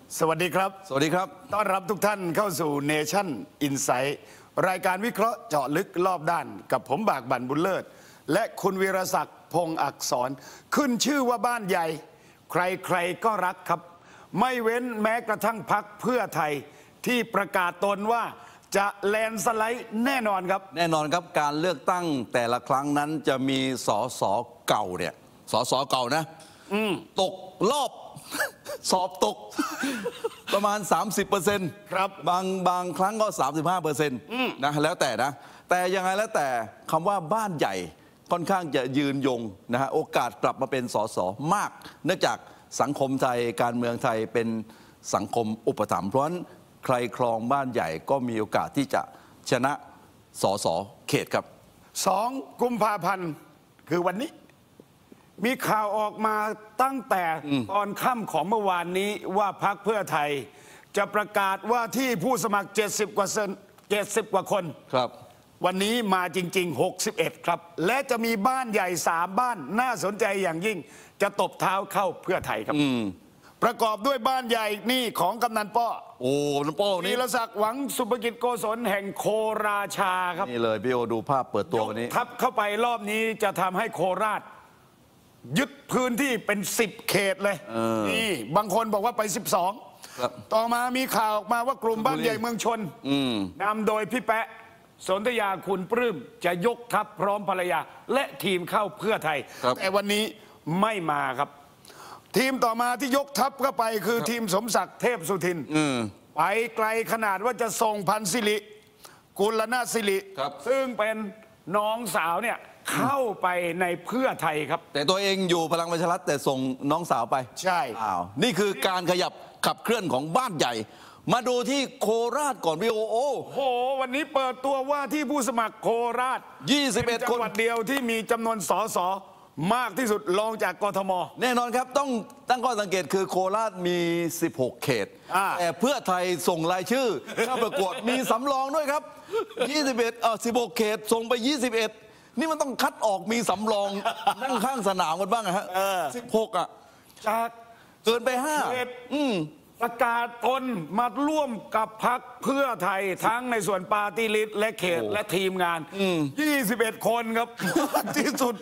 สวัสดีครับสวัสดีครับต้อนรับทุกท่านเข้าสู่ Nation Insight รายการวิเคราะห์เจาะลึกรอบด้านกับผมบากบั่นบุญเลิศและคุณวีรศักดิ์พงษ์อักษรขึ้นชื่อว่าบ้านใหญ่ใครๆก็รักครับไม่เว้นแม้กระทั่งพรรคเพื่อไทยที่ประกาศตนว่าจะแลนสไลด์แน่นอนครับแน่นอนครับการเลือกตั้งแต่ละครั้งนั้นจะมีสสเก่าเนี่ยสสเก่านะตกรอบ สอบตก ประมาณ 30% ครับบางครั้งก็ 35%นะแล้วแต่นะแต่ยังไงแล้วแต่คำว่าบ้านใหญ่ค่อนข้างจะยืนยงนะฮะโอกาสกลับมาเป็นสสมากเนื่องจากสังคมไทยการเมืองไทยเป็นสังคมอุปถัมภ์เพราะฉะนั้นใครครองบ้านใหญ่ก็มีโอกาสที่จะชนะสสเขตครับ 2 กุมภาพันธ์คือวันนี้มีข่าวออกมาตั้งแต่ตอนค่ำของเมื่อวานนี้ว่าพรรคเพื่อไทยจะประกาศว่าที่ผู้สมัคร70 กว่าคนครับวันนี้มาจริงๆ61ครับและจะมีบ้านใหญ่3บ้านน่าสนใจอย่างยิ่งจะตบเท้าเข้าเพื่อไทยครับประกอบด้วยบ้านใหญ่นี่ของกำนันป้อโอ้กำนันป้อนี่วีรศักดิ์หวังสุภกิจโกศลแห่งโคราชาครับนี่เลยพี่โอดูภาพเปิดตัววันนี้ทับเข้าไปรอบนี้จะทำให้โคราชยึดพื้นที่เป็น10 เขตเลยนี่บางคนบอกว่าไป12ต่อมามีข่าวออกมาว่ากลุ่มบ้านใหญ่เมืองชนนำโดยพี่แปะสนธยาคุณปลื้มจะยกทัพพร้อมภรรยาและทีมเข้าเพื่อไทยแต่วันนี้ไม่มาครับทีมต่อมาที่ยกทัพเข้าไปคือทีมสมศักดิ์เทพสุทินไปไกลขนาดว่าจะส่งพันศิริกุลนาศิริซึ่งเป็นน้องสาวเนี่ยเข้าไปในเพื่อไทยครับแต่ตัวเองอยู่พลังประชารัฐแต่ส่งน้องสาวไปใช่นี่คือการขยับขับเคลื่อนของบ้านใหญ่มาดูที่โคราชก่อนพี่โอโหวันนี้เปิดตัวว่าที่ผู้สมัครโคราช 21 คนจังหวัดเดียวที่มีจำนวนสสมากที่สุดรองจากกทมแน่นอนครับต้องตั้งข้อสังเกตคือโคราชมี16 เขตแต่เพื่อไทยส่งรายชื่อเข้าประกวดมีสำรองด้วยครับ16 เขตส่งไป21นี่มันต้องคัดออกมีสำรองนั่งข้างสนามกันบ้างฮะ16 จากเกินไป 5ประกาศตนมาร่วมกับพรรคเพื่อไทยทั้งในส่วนปาร์ตี้ลิสต์และเขตและทีมงาน21 คนครับมากที่สุด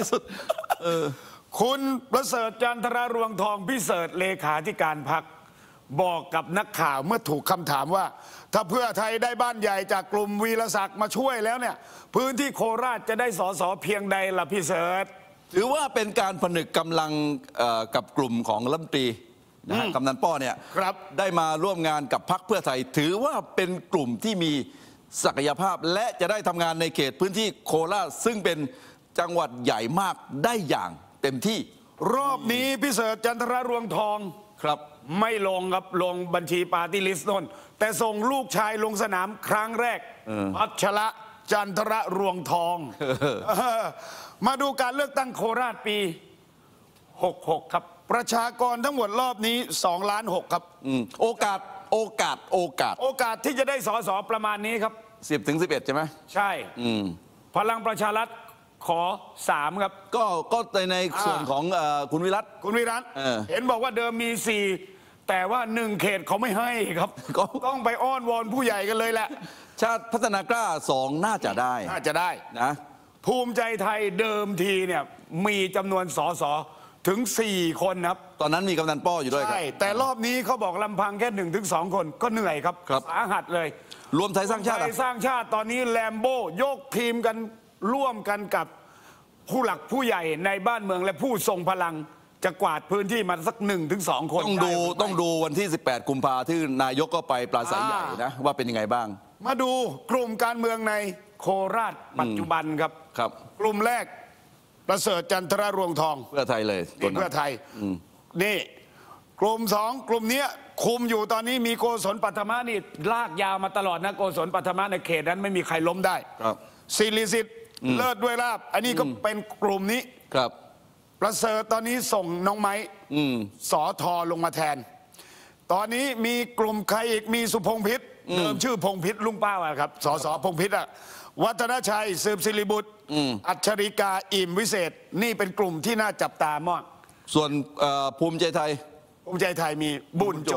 คุณประเสริฐจันทรารวงทองพิเศษเลขาธิการพรรคบอกกับนักข่าวเมื่อถูกคำถามว่าถ้าเพื่อไทยได้บ้านใหญ่จากกลุ่มวีรศักดิ์มาช่วยแล้วเนี่ยพื้นที่โคราชจะได้สสเพียงใดล่ะพี่เสริฐถือว่าเป็นการผนึกกำลังกับกลุ่มของรัฐมนตรีนะกำนันป้อเนี่ยได้มาร่วมงานกับพรรคเพื่อไทยถือว่าเป็นกลุ่มที่มีศักยภาพและจะได้ทำงานในเขตพื้นที่โคราชซึ่งเป็นจังหวัดใหญ่มากได้อย่างเต็มที่รอบนี้พิเศษจันทรารวงทองครับไม่ลงครับลงบัญชีปาร์ตี้ลิสต์นนแต่ส่งลูกชายลงสนามครั้งแรกพัชระจันทรรวงทองมาดูการเลือกตั้งโคราชปี66ครับประชากรทั้งหมดรอบนี้2.6 ล้านครับโอกาสที่จะได้สสประมาณนี้ครับ 10 ถึง 11ใช่ไหมใช่พลังประชารัฐขอ3ครับก็ในส่วนของคุณวิรัตเห็นบอกว่าเดิมมี4แต่ว่า1 เขตเขาไม่ให้ครับต้องไปอ้อนวอนผู้ใหญ่กันเลยแหละชาติพัฒนากล้า2น่าจะได้นะภูมิใจไทยเดิมทีเนี่ยมีจำนวนสสถึง4 คนครับตอนนั้นมีกำนันป้ออยู่ด้วยครับใช่แต่รอบนี้เขาบอกลำพังแค่1 ถึง 2 คนก็เหนื่อยครับสาหัสเลยรวมไทยสร้างชาติตอนนี้แลมโบ้ยกทีมกันร่วมกันกับผู้หลักผู้ใหญ่ในบ้านเมืองและผู้ทรงพลังจะกวาดพื้นที่มาสัก1 ถึง 2 คนต้องดูวันที่18 กุมภาพันธ์ที่นายกก็ไปปราศัยใหญ่นะว่าเป็นยังไงบ้างมาดูกลุ่มการเมืองในโคราชปัจจุบันครับกลุ่มแรกประเสริฐจันทรรวงทองเพื่อไทยเลยเพื่อไทยนี่กลุ่ม2กลุ่มนี้คุมอยู่ตอนนี้มีโกศลปัทมะนี่ลากยาวมาตลอดนะโกศลปัทมะในเขตนั้นไม่มีใครล้มได้ศิริสิทธิ์เลิศด้วยลาภอันนี้ก็เป็นกลุ่มนี้ประเสริฐตอนนี้ส่งน้องไม้สอทอลงมาแทนตอนนี้มีกลุ่มใครอีกมีสุพงษ์พิษเดิมชื่อพงษ์พิษลุงป้าครับสสพงษ์พิษวัฒนชัยสืบศิริบุตรอัจฉริกาอิ่มวิเศษนี่เป็นกลุ่มที่น่าจับตามากส่วนภูมิใจไทยภูมิใจไทยมีบุญจง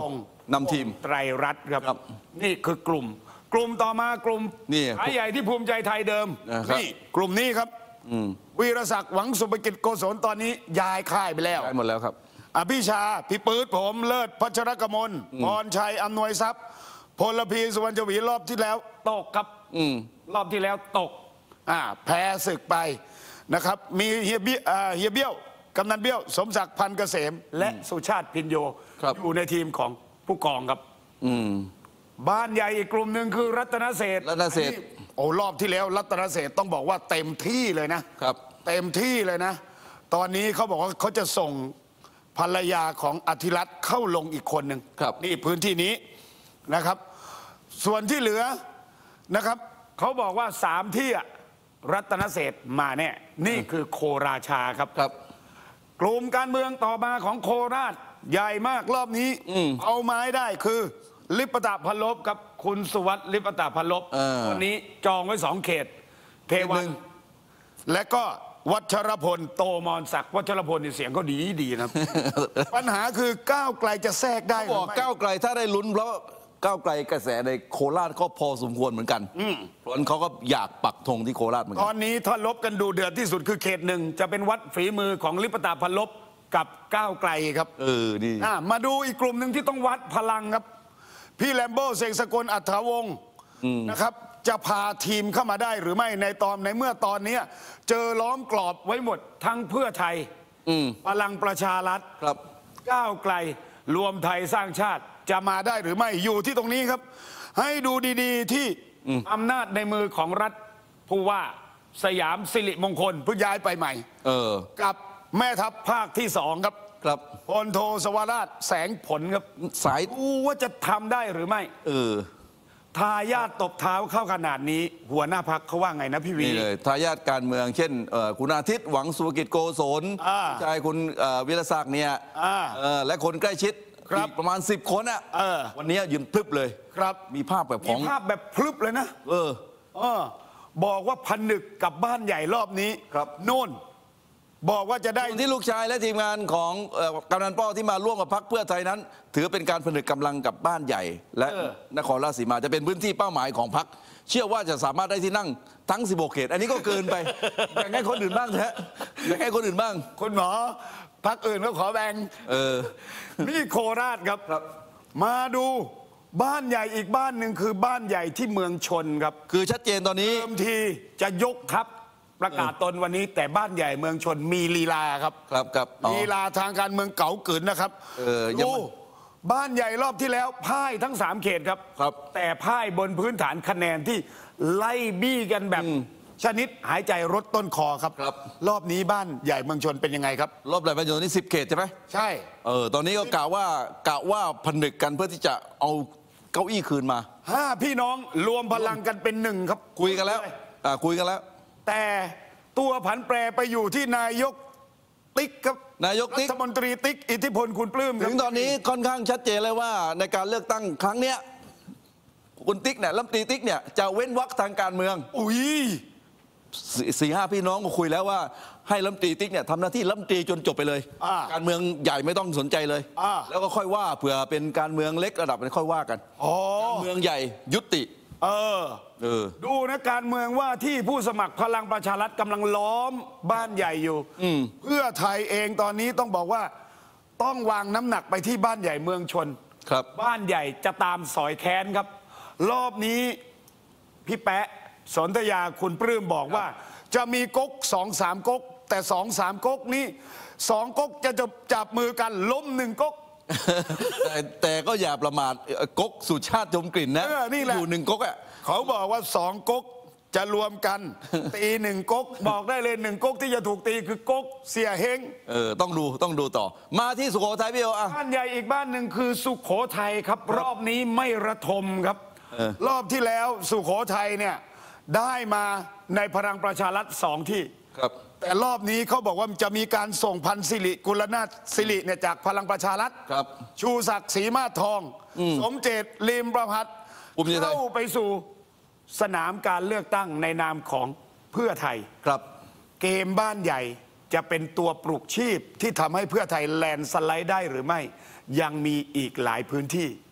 นำทีมไตรรัตน์ครับครับนี่คือกลุ่มต่อมากลุ่มนี่ขายใหญ่ที่ภูมิใจไทยเดิมนะครับนี่กลุ่มนี้ครับวีรศักดิ์หวังสุภกิจโกศลตอนนี้ย้ายค่ายไปแล้วได้หมดแล้วครับอภิชาพี่ปื๊ดผมเลิศพัชรกมลพรชัยอำนวยทรัพย์พลพีสุวรรณชวีรอบที่แล้วตกครับรอบที่แล้วตกแพ้ศึกไปนะครับมีเฮียเบี้ยวกำนันเบี้ยวสมศักดิ์พันธ์เกษม และสุชาติพินโยครับอยู่ในทีมของผู้กองครับบ้านใหญ่อีกกลุ่มหนึ่งคือรัตนเศรษฐ์รัตนเศรษฐ์โอ้รอบที่แล้วรัตนเศรษฐ์ต้องบอกว่าเต็มที่เลยนะครับ เต็มที่เลยนะ ตอนนี้เขาบอกว่าเขาจะส่งภรรยาของอธิรัตน์เข้าลงอีกคนหนึ่งครับนี่พื้นที่นี้นะครับ ส่วนที่เหลือนะครับเขาบอกว่า3ที่อะรัตนเศรษฐ์มาแน่นี่คือโคราชาครับครับกลุ่มการเมืองต่อมาของโคราชใหญ่มากรอบนี้เอาไม้ได้คือลิปตะพันลบกับคุณสุวัสดิ์ลิปตะพันลบคนนี้จองไว้2 เขต เทวันและก็วัชรพลโตมรศักดิ์วัชรพลนี่เสียงก็ดีนะ ปัญหาคือก้าวไกลจะแทรกได้หรืบอกอไม่ก้าวไกลถ้าได้ลุ้นเพราะก้าวไกลกระแสในโคราชก็พอสมควรเหมือนกันเพราะฉะนั้นเขาก็อยากปักธงที่โคราชเหมือนตกัอนนี้ถ้าลบกันดูเดือดที่สุดคือเขตหนึ่งจะเป็นวัดฝีมือของลิปตะพันลบกับก้าวไกลครับดีมาดูอีกกลุ่มหนึ่งที่ต้องวัดพลังครับ พี่แลมโบ้เสกสกลอัฏฐวงศ์นะครับจะพาทีมเข้ามาได้หรือไม่ในเมื่อตอนนี้เจอล้อมกรอบไว้หมดทั้งเพื่อไทยพลังประชารัฐครับก้าวไกลรวมไทยสร้างชาติจะมาได้หรือไม่อยู่ที่ตรงนี้ครับ ให้ดูดีๆที่อำนาจในมือของรัฐผู้ว่าสยามสิริมงคลเพิ่งย้ายไปใหม่ กับแม่ทัพภาคที่2ครับครับพลโทสวราชแสงผลครับสายดูว่าจะทำได้หรือไม่ทายาทตบเท้าเข้าขนาดนี้ หัวหน้าพักเขาว่าไงนะพี่วีนี่เลยทายาทการเมืองเช่นคุณอาทิตย์หวังสุภกิจโกศลชายคุณวิรศักดิ์เนี่ยและคนใกล้ชิดครับอีกประมาณ10 คนอ่ะวันนี้ยืนพลึบเลยครับมีภาพแบบขมีองภาพแบบพลึบเลยนะบอกว่าผนึกกับบ้านใหญ่รอบนี้ครับโน่นบอกว่าจะได้ส่วนที่ลูกชายและทีมงานของกำนันป้อที่มาร่วมกับพรรคเพื่อไทยนั้น ถือเป็นการผนึกกำลังกับบ้านใหญ่ และนครราชสีมาจะเป็นพื้นที่เป้าหมายของพรรคเชื่อว่าจะสามารถได้ที่นั่งทั้ง 16 เขต อันนี้ก็เกินไป แบ่งให้คนอื่นบ้างเถอะแบ่งให้คนอื่นบ้างคุณหมอพักอื่นก็ขอแบ่งนี่โคราชครับ มาดูบ้านใหญ่อีกบ้านหนึ่งคือบ้านใหญ่ที่เมืองชนครับคือชัดเจนตอนนี้เดิมทีจะยกทัพประกาศตนวันนี้ แต่บ้านใหญ่เมืองชนมีลีลาครับครับอ๋อลีลาทางการเมืองเก๋าเกินนะครับยังดูไม่บ้านใหญ่รอบที่แล้วพ่ายทั้ง3 เขตครับครับแต่พ่ายบนพื้นฐานคะแนนที่ไล่บี้กันแบบชนิดหายใจรดต้นคอครับ รอบนี้บ้านใหญ่เมืองชนเป็นยังไงครับรอบแรกเป็นอยู่ที่10 เขตใช่ไหมใช่ตอนนี้ก็กะว่าผนึกกันเพื่อที่จะเอาเก้าอี้คืนมา 5 พี่น้องรวมพลังกันเป็น1ครับคุยกันแล้วคุยกันแล้วแต่ตัวผันแปรไปอยู่ที่นายกติ๊กครับนายกติ๊กรัฐมนตรีติ๊กอิทธิพลคุณปลื้มครับถึงตอนนี้ค่อนข้างชัดเจนเลยว่าในการเลือกตั้งครั้งเนี้ยคุณติ๊กเนี่ยรัฐมนตรีติ๊กเนี่ยจะเว้นวรรคทางการเมืองอุ้ย 4-5 พี่น้องก็คุยแล้วว่าให้รัฐมนตรีติ๊กเนี่ยทำหน้าที่รัฐมนตรีจนจบไปเลย การเมืองใหญ่ไม่ต้องสนใจเลย แล้วก็ค่อยว่าเผื่อเป็นการเมืองเล็กระดับนั้นค่อยว่ากันการเมืองใหญ่ยุติดูนะการเมืองว่าที่ผู้สมัครพลังประชารัฐกำลังล้อมบ้านใหญ่อยู่เพื่อไทยเองตอนนี้ต้องบอกว่าต้องวางน้ำหนักไปที่บ้านใหญ่เมืองชนครับบ้านใหญ่จะตามสอยแค้นครับ รอบนี้พี่แปะสนธยาคุณปลื้มบอกว่า จะมีก๊ก2-3ก๊กแต่2-3ก๊กนี้2ก๊กจะจับมือกันล้ม1ก๊กแต่ก็อย่าประมาทก๊กสุชาติชมกลิ่นนะนี่แหละอยู่1ก๊กอ่ะเขาบอกว่า2ก๊กจะรวมกัน ตี1ก๊กบอกได้เลย1ก๊กที่จะถูกตีคือก๊กเสียเฮงต้องดูต่อ มาที่สุโขทัยพี่โออ่ะบ้านใหญ่อีกบ้านหนึ่งคือสุโขทัยครับ รอบนี้ไม่ระทมครับ รอบที่แล้วสุโขทัยเนี่ยได้มาในพลังประชารัฐ2 ที่ครับแต่รอบนี้เขาบอกว่าจะมีการส่งพันธุ์สิริกุลนาถสิริเนี่ยจากพลังประชารัฐครับชูศักดิ์ศรีมาศทอง สมเจตลิมประพัฒน์ภูมิใจไทยเข้าไปสู่สนามการเลือกตั้งในนามของเพื่อไทยครับเกมบ้านใหญ่จะเป็นตัวปลุกชีพที่ทำให้เพื่อไทยแลนด์สไลด์ได้หรือไม่ ยังมีอีกหลายพื้นที่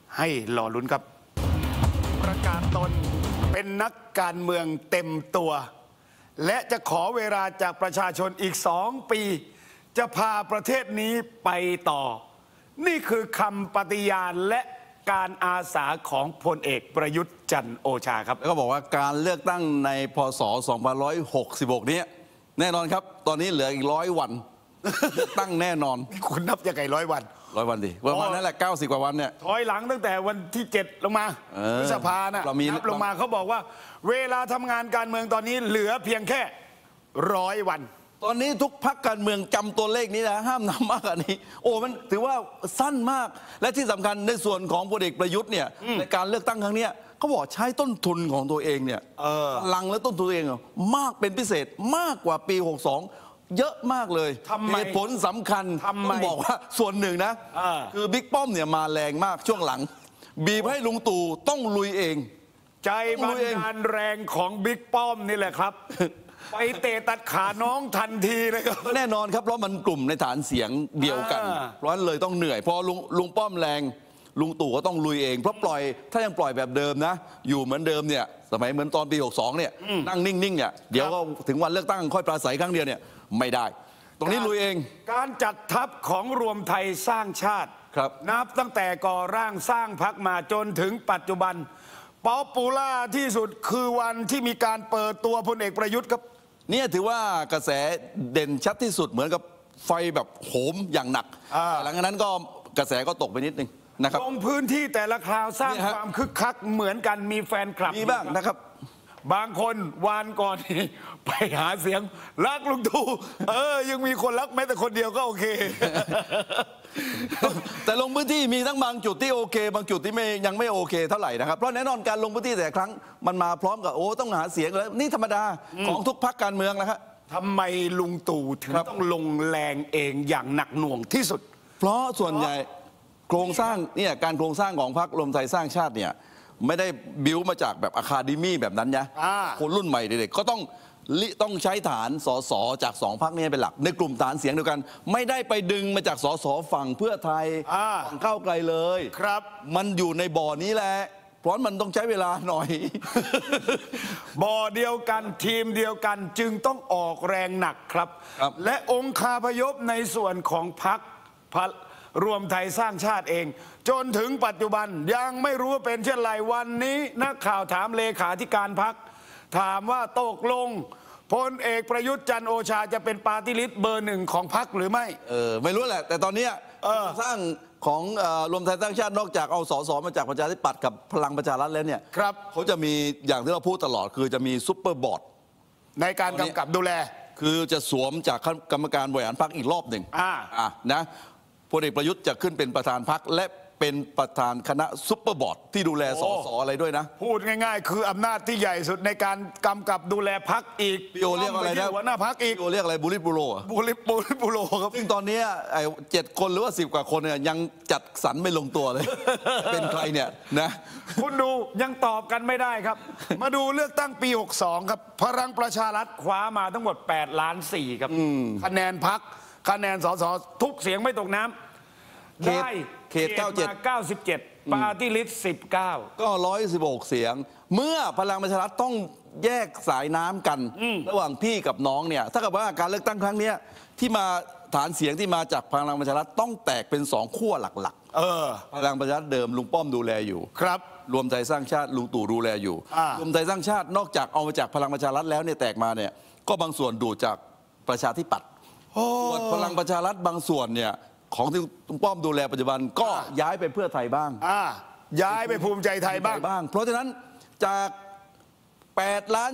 ให้รอลุ้นครับ ประกาศตนเป็นนักการเมืองเต็มตัว และจะขอเวลาจากประชาชนอีก2 ปี จะพาประเทศนี้ไปต่อ นี่คือคำปฏิญาณและการอาสาของพลเอกประยุทธ์จันทร์โอชาครับแล้วก็บอกว่าการเลือกตั้งในพศ 2566 นี้แน่นอนครับ ตอนนี้เหลืออีก100 วัน เลือกตั้งแน่นอนคุณนับยังไง100 วัน 100 วันดิประมาณนั้นแหละ90 กว่าวันเนี่ยถอยหลังตั้งแต่วันที่ 7 ลงมาพฤษภาน่ะเรามีนับลงมาเขาบอกว่า เวลาทำงานการเมืองตอนนี้เหลือเพียงแค่100 วันตอนนี้ทุกพรรคการเมืองจำตัวเลขนี้นะห้ามนำมากกว่านี้ โอ้มันถือว่าสั้นมากและที่สำคัญในส่วนของพลเอกประยุทธ์เนี่ยในการเลือกตั้งครั้งเนี้ยเขาบอกใช้ต้นทุนของตัวเองเนี่ยพลังและต้นทุนตัวเองมากเป็นพิเศษมากกว่าปี 62 เยอะมากเลยทำไมเหตุผลสำคัญทำไมต้องบอกว่าส่วนหนึ่งนะคือบิ๊กป้อมเนี่ยมาแรงมากช่วงหลัง บีบให้ลุงตู่ต้องลุยเองใจบันดาลแรงของบิ๊กป้อมนี่แหละครับ ไปเตะตัดขาน้องทันทีเลยครับแน่นอนครับเพราะมันกลุ่มในฐานเสียงเดียวกัน เพราะฉะนั้นเลยต้องเหนื่อยพอลุงป้อมแรงลุงตู่ก็ต้องลุยเองเพราะปล่อยถ้ายังปล่อยแบบเดิมนะ อยู่เหมือนเดิมเนี่ยสมัยเหมือนตอนปี 62 เนี่ยนั่งนิ่งๆเนี่ยเดี๋ยวก็ถึงวันเลือกตั้งค่อยปราศัยครั้งเดียวเนี่ยไม่ได้ ตรงนี้ลุยเองการจัดทัพของรวมไทยสร้างชาติครับนับตั้งแต่ก่อร่างสร้างพรรคมาจนถึงปัจจุบันป๊อปปูล่าที่สุดคือวันที่มีการเปิดตัวพลเอกประยุทธ์ครับเนี่ยถือว่ากระแสเด่นชัดที่สุดเหมือนกับไฟแบบโหมอย่างหนักหลังจากนั้นก็กระแสก็ตกไปนิดนึงนะครับลงพื้นที่แต่ละคราวสร้างนี่ฮะความคึกคักเหมือนกันมีแฟนคลับมีบ้างนะครับบางคนวานก่อนนี่ ไปหาเสียงรักลุงตู่ยังมีคนรักแม้แต่คนเดียวก็โอเคแต่ลงพื้นที่มีทั้งบางจุดที่โอเค บางจุดที่ยังไม่โอเคเท่าไหร่นะครับเพราะแน่นอนการลงพื้นที่แต่ละครั้งมันมาพร้อมกับต้องหาเสียงแล้วนี่ธรรมดาของทุกพรรคการเมืองนะครับทำไมลุงตู่ถึงต้องลงแรงเองอย่างหนักหน่วงที่สุดเพราะส่วนใหญ่โครงสร้างเนี่ยการโครงสร้างของพรรครวมไทยสร้างชาติเนี่ยไม่ได้บิวมาจากแบบอะคาเดมี่แบบนั้นนะคนรุ่นใหม่เด็กๆก็ต้องใช้ฐานสสจาก2 พรรคนี้เป็นหลักในกลุ่มฐานเสียงเดียวกัน ไม่ได้ไปดึงมาจากสสฝั่งเพื่อไทยฝั่งก้าวไกลเลยครับมันอยู่ในบ่อนี้แหละเพราะมันต้องใช้เวลาหน่อยบ่อเดียวกันทีมเดียวกันจึงต้องออกแรงหนักครับ และองคาพยพในส่วนของพรรครวมไทยสร้างชาติเอง จนถึงปัจจุบันยังไม่รู้ว่าเป็นเช่นไรวันนี้นักข่าวถามเลขาธิการพรรคถามว่าตกลงพลเอกประยุทธ์จันทร์โอชาจะเป็นปาร์ตี้ลิสต์เบอร์ 1ของพรรคหรือไม่ไม่รู้แหละแต่ตอนนี้สร้างของรวมไทยสร้างชาตินอกจากเอาสสมาจากประชาธิปัตย์กับพลังประชารัฐแล้วเนี่ยเขาจะมีอย่างที่เราพูดตลอดคือจะมีซุปเปอร์บอร์ดในการกำกับดูแลคือจะสวมจากกรรมการบริหารพรรคอีกรอบหนึ่งนะพลเอกประยุทธ์จะขึ้นเป็นประธานพรรคและเป็นประธานคณะซุปเปอร์บอร์ดที่ดูแลสสอะไรด้วยนะพูดง่ายๆคืออำนาจที่ใหญ่สุดในการกำกับดูแลพรรคอีกพี่โอเรียกอะไรนะหัวหน้าพรรคอีกพี่โอเรียกอะไรบูริบูโรบูริบูโรครับซึ่งตอนนี้7 คนหรือว่า10 กว่าคนเนี่ยยังจัดสรรไม่ลงตัวเลย เป็นใครเนี่ยนะคุณดูยังตอบกันไม่ได้ครับ มาดูเลือกตั้งปี 62 ครับพลังประชารัฐคว้ามาทั้งหมด8.4 ล้านครับคะแนนพรรคคะแนนสสทุกเสียงไม่ตกน้ำได้เขต 97ปาร์ตี้ลิสต์19 ก็116 เสียงเมื่อพลังประชารัฐต้องแยกสายน้ำกันระหว่างพี่กับน้องเนี่ยถ้ากับว่าการเลือกตั้งครั้งนี้ที่มาฐานเสียงที่มาจากพลังประชารัฐต้องแตกเป็น2 ขั้วหลักๆพลังประชารัฐเดิมลุงป้อมดูแลอยู่ครับรวมไทยสร้างชาติลุงตู่ดูแลอยู่รวมไทยสร้างชาตินอกจากเอามาจากพลังประชารัฐแล้วเนี่ยแตกมาเนี่ยก็บางส่วนดูจากประชาธิปัตย์ส่วนพลังประชารัฐบางส่วนเนี่ยของที่ลุงป้อมดูแลปัจจุบันก็ย้ายไปเพื่อไทยบ้างย้ายไปภูมิใจไทยบ้างเพราะฉะนั้นจาก8.4 ล้าน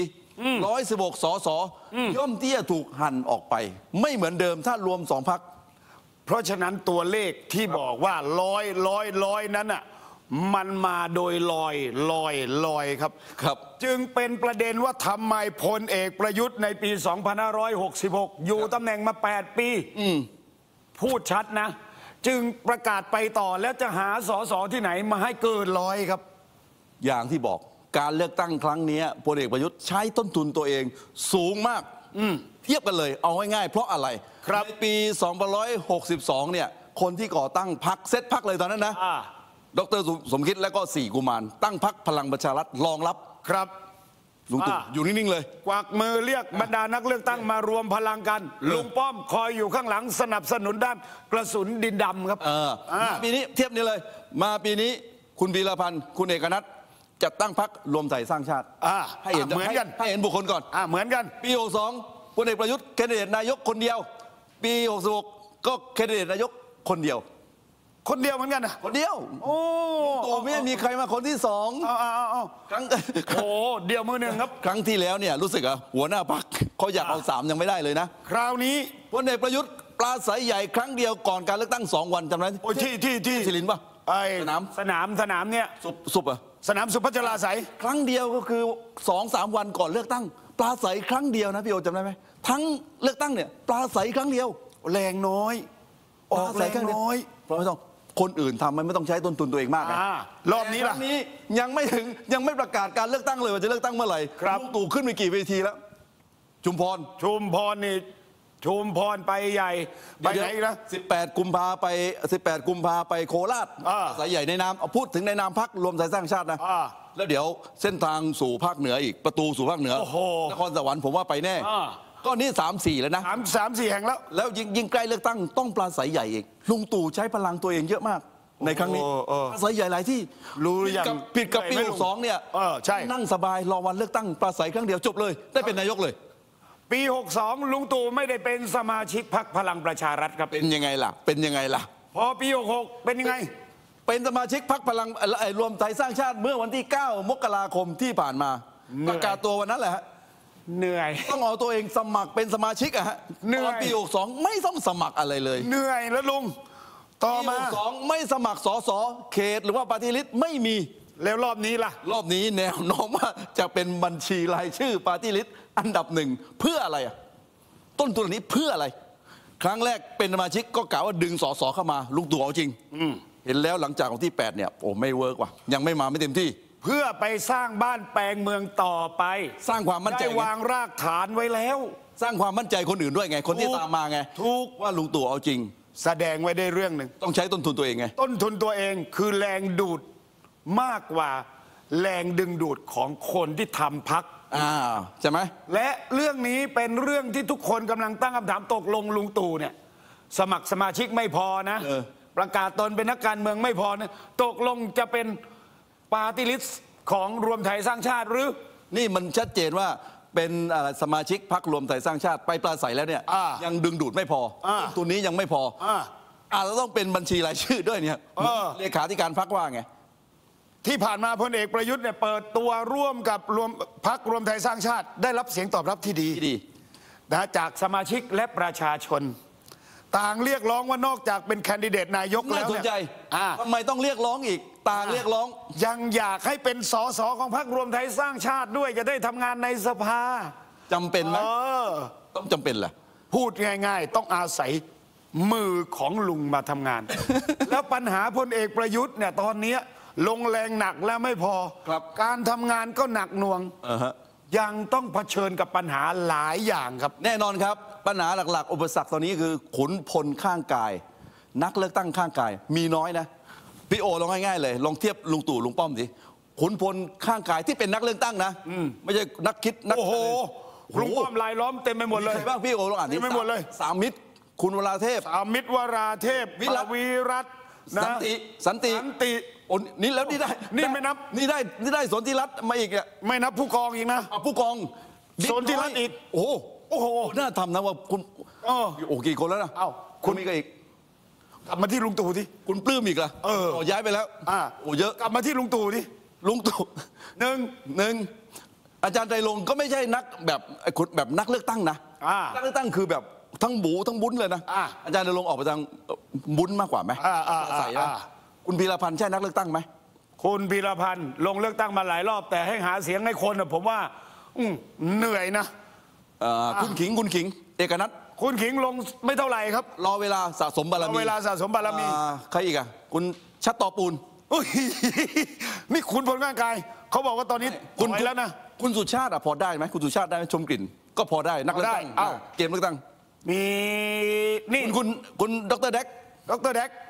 116 สสย่อมที่จะถูกหั่นออกไปไม่เหมือนเดิมถ้ารวม2 พรรคเพราะฉะนั้นตัวเลขที่บอกว่าร้อยนั้นอ่ะมันมาโดยลอยครับจึงเป็นประเด็นว่าทำไมพลเอกประยุทธ์ในปี 2566 อยู่ตำแหน่งมา 8 ปีพูดชัดนะจึงประกาศไปต่อแล้วจะหาสสที่ไหนมาให้เกิน100ครับอย่างที่บอกการเลือกตั้งครั้งนี้พลเอกประยุทธ์ใช้ต้นทุนตัวเองสูงมากเทียบกันเลยเอาง่ายๆเพราะอะไรในปี 2562 เนี่ยคนที่ก่อตั้งพรรคเซตพรรคเลยตอนนั้นนะดร.สมคิดและก็4กุมารตั้งพรรคพลังประชารัฐรองรับครับลุงตู่อยู่นิ่งๆเลยกวักมือเรียกบรรดานักเลือกตั้งมารวมพลังกัน ลุงป้อมคอยอยู่ข้างหลังสนับสนุนด้านกระสุนดินดำครับมาปีนี้เทียบนี้เลย มาปีนี้คุณพีรพันธ์คุณเอกนัทจัดตั้งพรรครวมไทยสร้างชาติ ให้เห็นเหมือนกันให้เห็นบุคคลก่อนเหมือนกันปี 62พลเอกประยุทธ์แคนดิเดตนายกคนเดียว ปี 66 ก็แคนดิเดตนายกคนเดียวคนเดียวเหมือนกันนะคนเดียวโอ้ตู่ไม่มีใครมาคนที่สองเอาครั้งโอ้เดียวมือหนึ่งครับครั้งที่แล้วเนี่ยรู้สึกอะหัวหน้าพรรคเขาอยากเอา3ยังไม่ได้เลยนะคราวนี้พลเอกประยุทธ์ปราศัยใหญ่ครั้งเดียวก่อนการเลือกตั้ง2 วันจำได้โอ้ยที่สิรินทร์ป่ะไอ้สนามสนามเนี่ยสุบอะสนามสุพัชราไสยครั้งเดียวก็คือ2-3 วันก่อนเลือกตั้ง ปราศัยครั้งเดียวนะพี่โอจำได้ไหมทั้งเลือกตั้งเนี่ยปราศัยครั้งเดียวแรงน้อย ออกแรงน้อยเพราะไม่ต้องคนอื่นทำมันไม่ต้องใช้ต้นทุนตัวเองมากนะรอบนี้ล่ะแต่ครั้งนี้ยังไม่ประกาศการเลือกตั้งเลยว่าจะเลือกตั้งเมื่อไหร่ครับลุงตู่ขึ้นไปกี่เวทีแล้ว ชุมพรชุมพรนี่ชุมพรไปใหญ่ไปไหนอีกนะ 18 กุมภาไปโคราช สายใหญ่ในนามเอาพูดถึงในนามพรรครวมไทยสร้างชาตินะ แล้วเดี๋ยวเส้นทางสู่ภาคเหนืออีกประตูสู่ภาคเหนือโอ้โหนครสวรรค์ผมว่าไปแน่ ก็นี่3-4แล้วนะสามสี่แห่งแล้วแล้วยิ่งใกล้เลือกตั้งต้องปราศัยใหญ่เองลุงตู่ใช้พลังตัวเองเยอะมาก ในครั้งนี้ปราศัยใหญ่หลายที่รู้หรือยังผิดกับปีไม่รู้ 62เนี่ยใช่นั่งสบายรอวันเลือกตั้งปราศัยครั้งเดียวจบเลย ได้เป็นนายกเลยปี 62 ลุงตู่ไม่ได้เป็นสมาชิกพรรคพลังประชารัฐครับเป็นยังไงล่ะ เป็นยังไงล่ะพอปี 66 เป็นยังไงเป็นสมาชิกพรรคพลังรวมไทยสร้างชาติเมื่อวันที่ 9 มกราคมที่ผ่านมาเหนื่อยประกาศตัววันนั้นแหละฮะเหนื่อยต้องเอาตัวเองสมัครเป็นสมาชิกอะฮะเหนื่อยตอนปี 62 ไม่ต้องสมัครอะไรเลยเหนื่อยแล้วลุงต่อปีมา 62 ไม่สมัครสสเขตหรือว่าปฏิริษีไม่มีแล้วรอบนี้ล่ะรอบนี้แนวโน้มว่าจะเป็นบัญชีรายชื่อปาร์ตี้ลิสต์อันดับหนึ่งเพื่ออะไรอะต้นทุนนี้เพื่ออะไร ครั้งแรกเป็นสมาชิกก็กล่าวว่าดึงสสเข้ามาลุงตู่เอาจริงเห็นแล้วหลังจากวันที่ 8 เนี่ยโอ้ไม่เวิร์กว่ะยังไม่มาไม่เต็มที่เพื่อไปสร้างบ้านแปลงเมืองต่อไปสร้างความมั่นใจได้ไงวางรากฐานไว้แล้วสร้างความมั่นใจคนอื่นด้วยไง คนที่ถูกตามมาไงถูกว่าลุงตู่เอาจริงแสดงไว้ได้เรื่องหนึ่งต้องใช้ต้นทุนตัวเองไงต้นทุนตัวเองคือแรงดูดมากกว่าแรงดึงดูดของคนที่ทำพักใช่ไหมและเรื่องนี้เป็นเรื่องที่ทุกคนกำลังตั้งคำถามตกลงลุงตู่เนี่ยสมัครสมาชิกไม่พอนะ ประกาศตนเป็นนักการเมืองไม่พอนะตกลงจะเป็นปาร์ตี้ลิสต์ของรวมไทยสร้างชาติหรือนี่มันชัดเจนว่าเป็นสมาชิกพรรครวมไทยสร้างชาติไปปราศัยแล้วเนี่ยยังดึงดูดไม่พอต้นทุนนี้ยังไม่พออาจจะต้องเป็นบัญชีรายชื่อด้วยเนี่ยเลขาธิการพรรคว่าไงที่ผ่านมาพลเอกประยุทธ์เนี่ยเปิดตัวร่วมกับพรรครวมไทยสร้างชาติ ได้รับเสียงตอบรับที่ดีนะจากสมาชิกและประชาชน ต่างเรียกร้องว่านอกจากเป็นแคนดิเดตนายกน่าแล้วสนเนี่ยใจทำไมต้องเรียกร้องอีกต่างเรียกร้องยังอยากให้เป็นสสของพรรครวมไทยสร้างชาติด้วยจะได้ทำงานในสภาจำเป็นไหมต้องจำเป็นแหละพูดง่ายๆ ต้องอาศัยมือของลุงมาทำงาน แล้วปัญหาพลเอกประยุทธ์เนี่ยตอนนี้ลงแรงหนักแล้วไม่พอ การทำงานก็หนักหน่วงยังต้องเผชิญกับปัญหาหลายอย่างครับแน่นอนครับปัญหาหลักๆ อุปสรรคตอนนี้คือขุนพลข้างกาย นักเลือกตั้งข้างกายมีน้อยนะพี่โอลองง่ายๆเลยลองเทียบลุงตู่ลุงป้อมสิขุนพลข้างกายที่เป็นนักเลือกตั้งนะไม่ใช่นักคิดนักโอ้โหลุงป้อมลายล้อมเต็มไปหมดเลยใครบ้างพี่โอลองอ่านดิเต็มไปหมดเลยสามมิตรคุณวราเทพอามิตรวราเทพวิรัติวีรัตน์นะสันติ โอ้นี่แล้วนี่ได้นี่ไม่นับนี่ได้สนธิรัตน์มาอีกเนี่ยไม่นับผู้กองอีกนะผู้กองสนธิรัตน์อีกโอ้โหน่าทำนะว่าคุณโอ้กี่คนแล้วนะเอ้าคุณมีก็อีกกลับมาที่ลุงตู่ที่คุณปลื้มอีกล่ะย้ายไปแล้วโอ้เยอะกลับมาที่ลุงตู่ที่ลุงตู่หนึ่งอาจารย์ไตรรงค์ก็ไม่ใช่นักแบบนักเลือกตั้งนะนักเลือกตั้งคือแบบทั้งบูทั้งบุ้นเลยนะอาจารย์ไตรรงค์ออกไปทางบุ้นมากกว่าไหมใส่นะคุณพีรพันธ์ใช่นักเลือกตั้งไหมคุณพีรพันธ์ลงเลือกตั้งมาหลายรอบแต่ให้หาเสียงให้คนผมว่าเหนื่อยนะคุณขิงเอกนัทคุณขิงลงไม่เท่าไหร่ครับรอเวลาสะสมบารมีเวลาสะสมบารมีใครอีกอ่ะคุณชัดต่อปูนนี่คุณผลงานกายเขาบอกว่าตอนนี้คุณไปแล้วนะคุณสุชาติพอได้ไหมคุณสุชาติได้ไหมชมกลิ่นก็พอได้นักเลือกตั้งเกมเลือกตั้งมีนี่คุณดรแดกดรแดก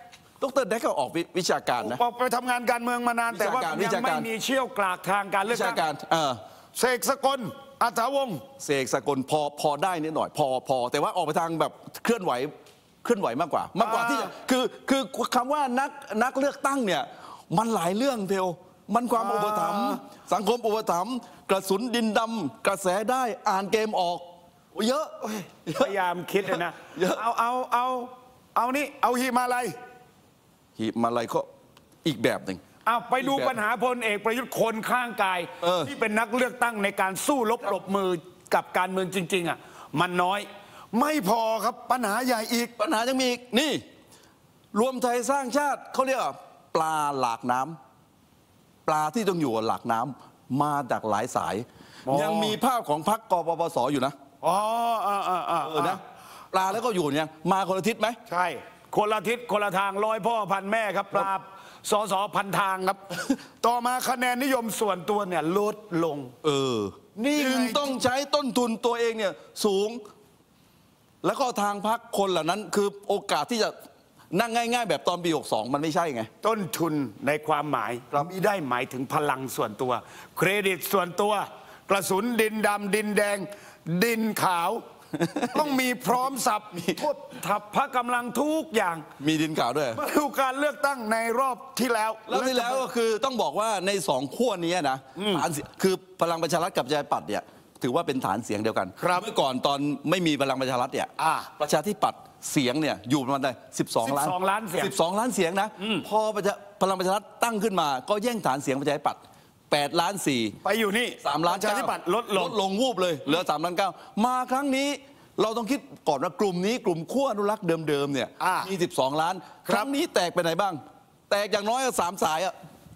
ดรแดกก็ออกวิชาการนะออกไปทำงานการเมืองมานานแต่ว่าวิยังชาการไม่มีเชี่ยวกรากทางการเลือกวิชาตั้งการเสกสกลอัฐาวงศ์เสกสกลพอได้นิดหน่อยพอแต่ว่าออกไปทางแบบเคลื่อนไหวมากกว่าที่จะคือคำว่านักเลือกตั้งเนี่ยมันหลายเรื่องเทวมันความอุปถัมภ์สังคมอุปถัมภ์กระสุนดินดำกระแสได้อ่านเกมออกเยอะพยายามคิดเลยนะเยอะเอานี่เอาหิมาลัยหิมาลัยก็อีกแบบหนึ่งเอาไปดูปัญหาพลเอกประยุทธ์คนข้างกาย ที่เป็นนักเลือกตั้งในการสู้รบปรบมือกับการเมืองจริงๆอ่ะมันน้อยไม่พอครับปัญหาใหญ่อีกปัญหายังมีอีกนี่รวมไทยสร้างชาติเขาเรียกว่าปลาหลากน้ำปลาที่ต้องอยู่กับหลากน้ำมาจากหลายสาย ยังมีภาพของพรรคกปปสอยู่นะอ๋อนะปลาแล้วก็อยู่เนี่ยมาคนละทิศไหมใช่คนละทิศคนละทางร้อยพ่อพันแม่ครับปราบสสพันทางครับ ต่อมาคะแนนนิยมส่วนตัวเนี่ยลดลงนี่จึงต้องใช้ต้นทุนตัวเองเนี่ยสูง แล้วก็ทางพรรคคนเหล่านั้นคือโอกาสที่จะนั่งง่ายๆแบบตอนปี 62 มันไม่ใช่ไง ต้นทุนในความหมายมีได้หมายถึงพลังส่วนตัว เครดิตส่วนตัว กระสุนดินดำดินแดง ดินขาว ต้องมีพร้อมสับทดทับพระกำลังทุกอย่างมีดินขาวด้วยมาดูการเลือกตั้งในรอบที่แล้วแล้วที่แล้วก็คือต้องบอกว่าในสองขั้วนี้นะฐานคือพลังประชารัฐกับประชาธิปัตย์เนี่ยถือว่าเป็นฐานเสียงเดียวกันเมื่อก่อนตอนไม่มีพลังประชารัฐเนี่ยประชาธิปัตย์เสียงเนี่ยอยู่ประมาณได้12 ล้านเสียง12 ล้านเสียงนะพอพลังประชารัฐตั้งขึ้นมาก็แย่งฐานเสียงประชาธิปัตย์8 ล้าน 4ไปอยู่นี่ 3 ล้านประชาธิปัตย์ลดลงวูบเลยเหลือ3 ล้าน 9มาครั้งนี้เราต้องคิดก่อนว่ากลุ่มนี้กลุ่มขั้วอนุรักษ์เดิมๆเนี่ยมี12 ล้านครั้งนี้แตกไปไหนบ้าง แตกอย่างน้อย3 สาย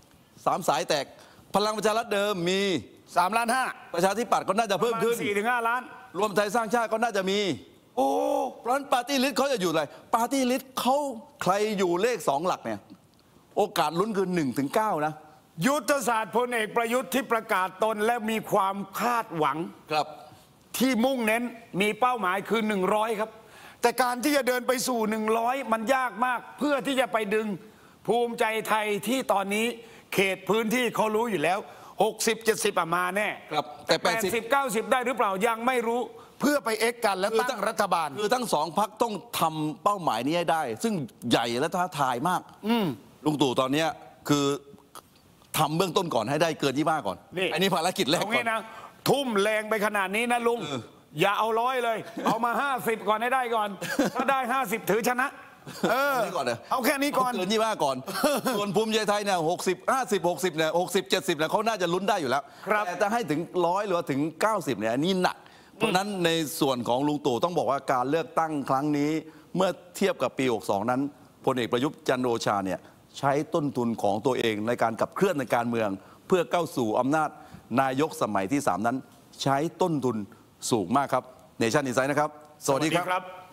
3 สายแตกพลังประชารัฐเดิมมี 3 ล้าน 5 ประชาธิปัตย์ก็น่าจะเพิ่มขึ้น 4 ถึง 5 ล้านรวมไทยสร้างชาติก็น่าจะมีเพราะฉะนั้นปาร์ตี้ลิสต์เขาจะอยู่อะไรปาร์ตี้ลิสต์เขาใครอยู่เลข2 หลักเนี่ยโอกาสลุ้นคือ1 ถึง 9นะยุทธศาสตร์พลเอกประยุทธ์ที่ประกาศตนและมีความคาดหวังครับที่มุ่งเน้นมีเป้าหมายคือ100ครับแต่การที่จะเดินไปสู่100มันยากมากเพื่อที่จะไปดึงภูมิใจไทยที่ตอนนี้เขตพื้นที่เขารู้อยู่แล้ว60-70มาแน่ครับแต่ 80-90ได้หรือเปล่ายังไม่รู้เพื่อไปเอ็กกันและตั้งรัฐบาลคือทั้งสองพรรคต้องทำเป้าหมายนี้ให้ได้ซึ่งใหญ่และท้าทายมากลุงตู่ตอนนี้คือทำเบื้องต้นก่อนให้ได้เกิน25ก่อนอันนี้ภารกิจแรกก่อนนะทุ่มแรงไปขนาดนี้นะลุงอย่าเอา100เลยเอามา50ก่อนให้ได้ก่อนถ้าได้50ถือชนะนี่ก่อนเลยเอาแค่นี้ก่อนเกิน25ก่อนส่วนภูมิใจไทยเนี่ย60 เนี่ย60-70เนี่ยเขาน่าจะลุ้นได้อยู่แล้วแต่จะให้ถึง100หรือถึง90เนี่ยนี่หนักเพราะนั้นในส่วนของลุงตู่ต้องบอกว่าการเลือกตั้งครั้งนี้เมื่อเทียบกับปี62นั้นพลเอกประยุทธ์จันทร์โอชาเนี่ยใช้ต้นทุนของตัวเองในการขับเคลื่อนในการเมืองเพื่อเข้าสู่อำนาจนายกสมัยที่3นั้นใช้ต้นทุนสูงมากครับเนชั่นอินไซด์นะครับสวัสดีครับ